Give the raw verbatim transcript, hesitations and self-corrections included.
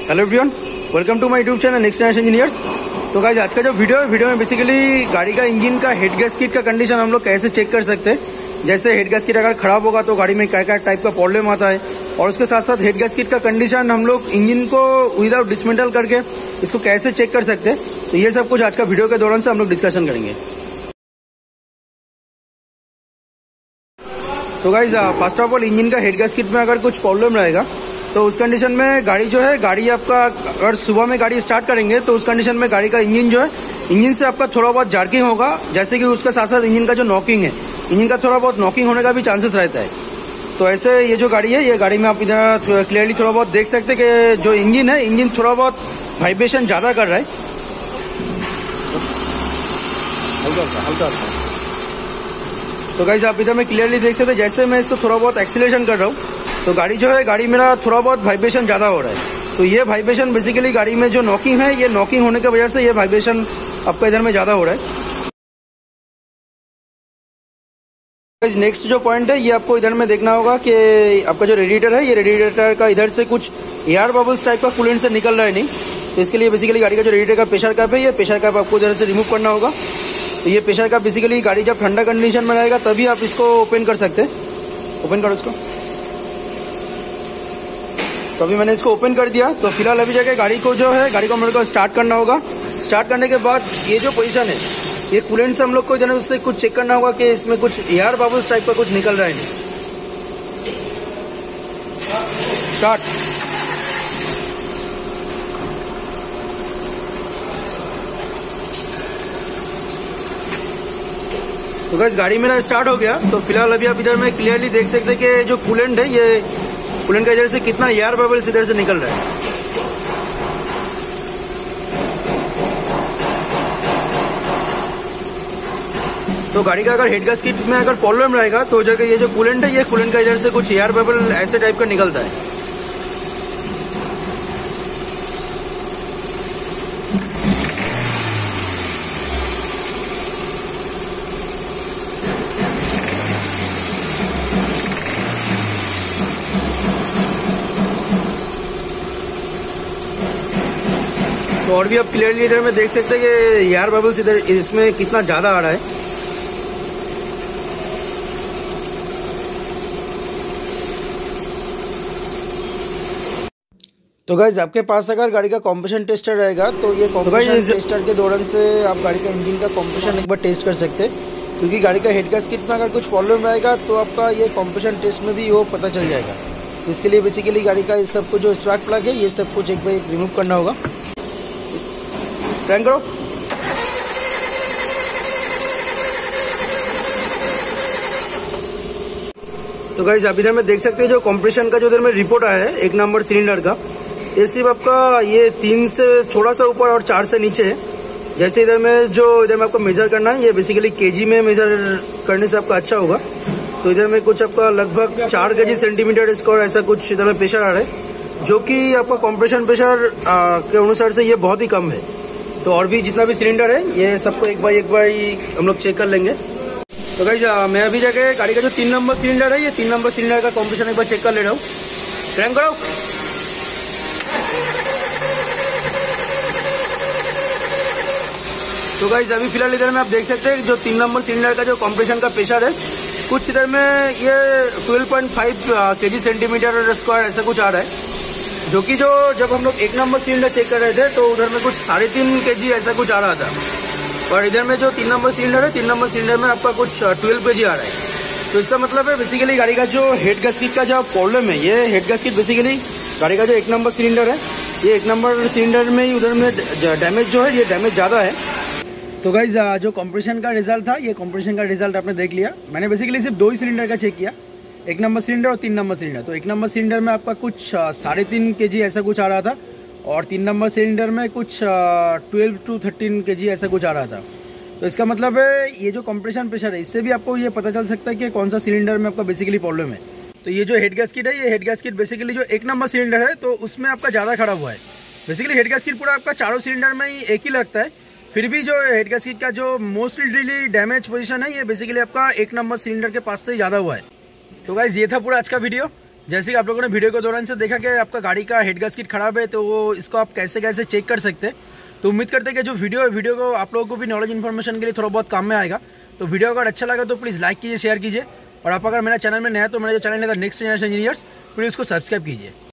Hello everyone, welcome to my YouTube channel next generation engineers. तो guys आज का जो वीडियो है वीडियो में बेसिकली गाड़ी का इंजन का हेड गैस्केट का कंडीशन हम लोग कैसे चेक कर सकते हैं। जैसे हेड गैस्केट अगर खराब होगा तो गाड़ी में क्या क्या टाइप का प्रॉब्लम आता है, और उसके साथ साथ हेड गैस्केट का कंडीशन हम लोग इंजन को विदाउट डिसमेंटल करके इसको कैसे चेक कर सकते हैं। तो ये सब कुछ आज का वीडियो के दौरान से हम लोग डिस्कशन करेंगे। तो guys first of all engine का हेड गैस्केट में अगर कुछ प्रॉब्लम रहेगा तो उस कंडीशन में गाड़ी जो है गाड़ी आपका अगर सुबह में गाड़ी स्टार्ट करेंगे तो उस कंडीशन में गाड़ी का इंजन जो है इंजन से आपका थोड़ा बहुत जार्किंग होगा। जैसे कि उसके साथ साथ इंजन का जो नॉकिंग है, इंजन का थोड़ा बहुत नॉकिंग होने का भी चांसेस रहता है। तो ऐसे ये जो गाड़ी है ये गाड़ी में आप इधर क्लियरली थोड़ा बहुत देख सकते हैं कि जो इंजन है इंजन थोड़ा बहुत वाइब्रेशन ज़्यादा कर रहा है, हल्का हल्का। तो गाइस आप इधर में क्लियरली देख सकते हैं जैसे मैं इसको थोड़ा बहुत एक्सीलरेशन कर रहा हूँ तो गाड़ी जो है गाड़ी मेरा थोड़ा बहुत वाइब्रेशन ज़्यादा हो रहा है। तो ये वाइब्रेशन बेसिकली गाड़ी में जो नॉकिंग है ये नॉकिंग होने की वजह से ये वाइब्रेशन आपका इधर में ज़्यादा हो रहा है। नेक्स्ट जो पॉइंट है ये आपको इधर में देखना होगा कि आपका जो रेडिएटर है ये रेडिएटर का इधर से कुछ एयर बबल्स टाइप का कूलेंट से निकल रहा है नहीं। तो इसके लिए बेसिकली गाड़ी का जो रेडिएटर का प्रेशर कैप है ये प्रेशर कैप आपको इधर से रिमूव करना होगा। तो ये प्रेशर कैप बेसिकली गाड़ी जब ठंडा कंडीशन में रहेगा तभी आप इसको ओपन कर सकते हैं। ओपन करो इसको। तो अभी मैंने इसको ओपन कर दिया। तो फिलहाल अभी जाके गाड़ी को जो है गाड़ी को मेरे को स्टार्ट करना होगा। स्टार्ट करने के बाद ये जो पोजीशन है ये कूलेंट से हम लोग को इधर उससे कुछ चेक करना होगा कि इसमें कुछ एयर बबल्स टाइप का कुछ निकल रहा है नहीं। स्टार्ट। तो गाइस गाड़ी मेरा स्टार्ट हो गया। तो फिलहाल अभी आप इधर में क्लियरली देख सकते हैं कि जो कूलेंट है ये कूलेंट का इधर से कितना एयर बबल्स इधर से निकल रहा है। तो गाड़ी का अगर हेड गैस्केट में अगर प्रॉब्लम रहेगा तो जगह ये जो कूलेंट है ये कूलेंट का इधर से कुछ एयर बबल ऐसे टाइप का निकलता है। तो और भी आप क्लियरली इधर में देख सकते हैं कि एयर बबल्स इधर इसमें कितना ज़्यादा आ रहा है। तो गाइज आपके पास अगर गाड़ी का कॉम्प्रेशन टेस्टर रहेगा तो ये कॉम्प्रेशन टेस्टर के दौरान से आप गाड़ी का इंजन का कॉम्प्रेशन एक बार टेस्ट कर सकते हैं। क्योंकि गाड़ी का हेड गैस्केट में अगर कुछ प्रॉब्लम रहेगा तो आपका ये कॉम्प्रेशन टेस्ट में भी वो पता चल जाएगा। तो इसके लिए बेसिकली गाड़ी का इस सब कुछ जो स्पार्क प्लग है ये सब कुछ एक बार एक रिमूव करना होगा। क्रैंक करो। तो गाइस आप इधर में देख सकते हैं जो कंप्रेशन का जो इधर में रिपोर्ट आया है एक नंबर सिलेंडर का, ये सिर्फ आपका ये तीन से थोड़ा सा ऊपर और चार से नीचे है। जैसे इधर में जो इधर में आपको मेजर करना है ये बेसिकली केजी में मेजर करने से आपका अच्छा होगा। तो इधर में कुछ आपका लगभग चार केजी सेंटीमीटर स्क्वायर ऐसा कुछ इधर में प्रेशर आ रहा है, जो कि आपका कंप्रेशन प्रेशर के अनुसार से ये बहुत ही कम है। तो और भी जितना भी सिलेंडर है ये सबको एक बार एक बार हम लोग चेक कर लेंगे। तो गाइस मैं अभी जाके गाड़ी का जो तीन नंबर सिलेंडर है ये तीन नंबर सिलेंडर का कंप्रेशन एक बार चेक कर ले रहा हूँ। क्रैंक करो। तो गाइस अभी फिलहाल इधर में आप देख सकते हैं जो तीन नंबर सिलेंडर का जो कंप्रेशन का प्रेशर है कुछ इधर में ये twelve point five KG centimetre square ऐसा कुछ आ रहा है, जो कि जो जब हम लोग एक नंबर सिलेंडर चेक कर रहे थे तो उधर में कुछ साढ़े तीन के जी ऐसा कुछ आ रहा था। और इधर में जो तीन नंबर सिलेंडर है तीन नंबर सिलेंडर में आपका कुछ ट्वेल्व के जी आ रहा है। तो इसका मतलब है बेसिकली गाड़ी का जो हेड गैस्केट का जो प्रॉब्लम है ये हेड गैस्केट बेसिकली गाड़ी का जो एक नंबर सिलेंडर है ये एक नंबर सिलेंडर में ही उधर में डैमेज जो है ये डैमेज ज़्यादा है। तो गाइज जो कंप्रेशन का रिजल्ट था ये कंप्रेशन का रिजल्ट आपने देख लिया। मैंने बेसिकली सिर्फ दो ही सिलेंडर का चेक किया, एक नंबर सिलेंडर और तीन नंबर सिलेंडर। तो एक नंबर सिलेंडर में आपका कुछ साढ़े तीन के जी ऐसा कुछ आ रहा था और तीन नंबर सिलेंडर में कुछ ट्वेल्व टू थर्टीन के जी ऐसा कुछ आ रहा था। तो इसका मतलब है ये जो कंप्रेशन प्रेशर है इससे भी आपको ये पता चल सकता है कि कौन सा सिलेंडर में आपका बेसिकली प्रॉब्लम है। तो ये जो हेड गैस्केट है ये हेड गैस्केट बेसिकली जो एक नंबर सिलेंडर है तो उसमें आपका ज़्यादा खराब हुआ है। बेसिकली हेड गैस्केट पूरा आपका चारों सिलेंडर में ही एक ही लगता है, फिर भी जो हेड गैस्केट का जो मोस्टली डैमेज पोजीशन है ये बेसिकली आपका एक नंबर सिलेंडर के पास से ज़्यादा हुआ है। तो गाइस ये था पूरा आज का वीडियो। जैसे कि आप लोगों ने वीडियो के दौरान से देखा कि आपका गाड़ी का हेड गास्केट खराब है, तो वो इसको आप कैसे कैसे चेक कर सकते हैं। तो उम्मीद करते हैं कि जो वीडियो है वीडियो को आप लोगों को भी नॉलेज इन्फॉर्मेशन के लिए थोड़ा बहुत काम में आएगा। तो वीडियो अगर अच्छा लगा तो प्लीज़ लाइक कीजिए, शेयर कीजिए, और आप अगर मेरा चैनल में नया तो मेरा जो चैनल है नेक्स्ट जनरेशन इंजीनियर्स, प्लीज़ उसको सब्सक्राइब कीजिए।